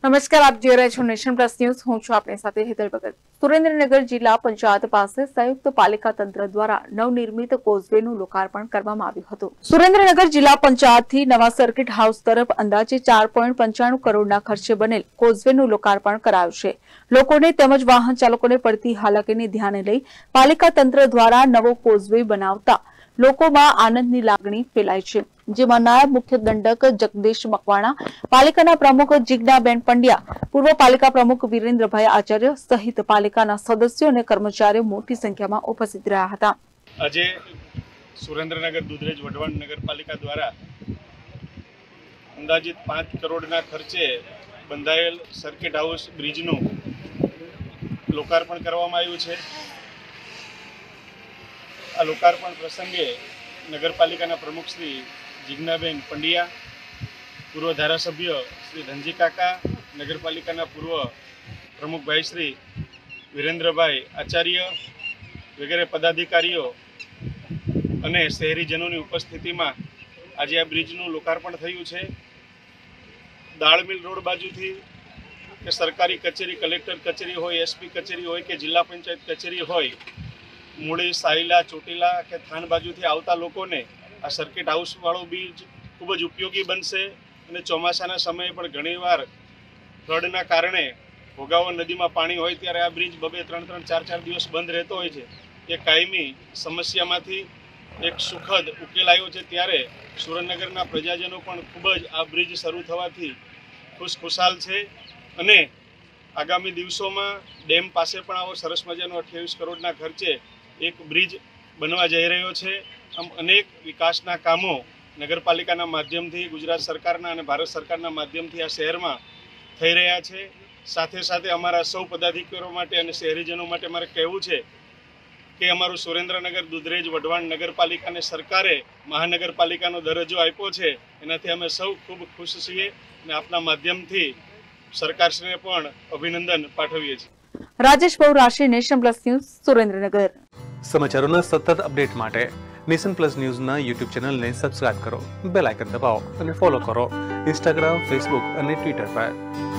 નમસ્કાર, આપ જોઈ રહ્યા છો નેશન પ્લસ ન્યૂઝ। હું છું આપની સાથે હેતલ ભગત। સુરેન્દ્રનગર જિલ્લા પંચાયત પાસે સંયુક્ત પાલિકા તંત્ર દ્વારા નવનિર્મિત કોઝવેનું લોકાર્પણ કરવામાં આવ્યું હતું। સુરેન્દ્રનગર જિલ્લા પંચાયતથી નવા સર્કિટ હાઉસ તરફ અંદાજે 4.95 કરોડના ખર્ચે બનેલ કોઝવેનું લોકાર્પણ કરાયું છે। લોકોને તેમજ વાહન ચાલકોને પડતી હાલાકીને ધ્યાને લઈ પાલિકા તંત્ર દ્વારા નવો કોઝવે બનાવતા લોકોમાં આનંદની લાગણી ફેલાઈ છે, જેમાં નાયબ મુખ્ય દંડક જગદીશ મકવાણા, પાલિકાના પ્રમુખ જીજ્ઞાબેન પંડ્યા, પૂર્વ પાલિકા પ્રમુખ વિરેન્દ્રભાઈ આચાર્ય સહિત પાલિકાના સદસ્યો અને કર્મચારીઓ મોટી સંખ્યામાં ઉપસ્થિત રહ્યા હતા। આજે સુરેન્દ્રનગર દુધરેજ વઢવાણ નગરપાલિકા દ્વારા અંદાજિત 5 કરોડના ખર્ચે બંધાયેલ સર્કિટ હાઉસ બ્રિજનું લોકાર્પણ કરવામાં આવ્યું છે। આ લોકાર્પણ પ્રસંગે નગરપાલિકાના પ્રમુખ શ્રી જીજ્ઞાબેન પંડ્યા, પૂર્વ ધારાસભ્ય શ્રી ધનજી કાકા, નગરપાલિકાના પૂર્વ પ્રમુખભાઈ શ્રી વિરેન્દ્રભાઈ આચાર્ય વગેરે પદાધિકારીઓ અને શહેરીજનોની ઉપસ્થિતિમાં આજે આ બ્રિજનું લોકાર્પણ થયું છે। દાળમિલ રોડ બાજુથી કે સરકારી કચેરી, કલેક્ટર કચેરી હોય, એસપી કચેરી હોય કે જિલ્લા પંચાયત કચેરી હોય, મૂળી, સાયલા, ચોટીલા કે થાન બાજુથી આવતા લોકોને આ સર્કિટ હાઉસવાળો બ્રિજ ખૂબ જ ઉપયોગી બનશે અને ચોમાસાના સમયે પણ ઘણીવાર ફ્લડના કારણે ભોગાવો નદીમાં પાણી હોય ત્યારે આ બ્રિજ 2-3, 4 દિવસ બંધ રહેતો હોય છે। એ કાયમી સમસ્યામાંથી એક સુખદ ઉકેલ આવ્યો છે, ત્યારે સુરેન્દ્રનગરના પ્રજાજનો પણ ખૂબ જ આ બ્રિજ શરૂ થવાથી ખુશખુશાલ છે અને આગામી દિવસોમાં ડેમ પાસે પણ આવો સરસ મજાનો 28 કરોડના ખર્ચે એક બ્રિજ બનવા જઈ રહ્યો છે। આમ અનેક વિકાસના કામો નગરપાલિકાના માધ્યમથી, ગુજરાત સરકારના અને ભારત સરકારના માધ્યમથી આ શહેરમાં થઈ રહ્યા છે। સાથે સાથે અમારા સૌ પદાધિકારીઓ માટે અને શહેરીજનો માટે મારે કહેવું છે કે અમારું સુરેન્દ્રનગર દુધરેજ વઢવાણ નગરપાલિકાને સરકારે મહાનગરપાલિકાનો દરજ્જો આપ્યો છે, એનાથી અમે સૌ ખૂબ ખુશ છીએ અને આપના માધ્યમથી સરકારશ્રીને પણ અભિનંદન પાઠવીએ છીએ। Rajesh Bahurashi, nation plus news, Surendranagar. સમાચારોના સતત અપડેટ માટે નેશન પ્લસ ન્યૂઝના યુટ્યુબ ચેનલને સબસ્ક્રાઇબ કરો, બેલ આઇકન દબાવો અને ફોલો કરો ઇન્સ્ટાગ્રામ, ફેસબુક અને ટ્વિટર પર।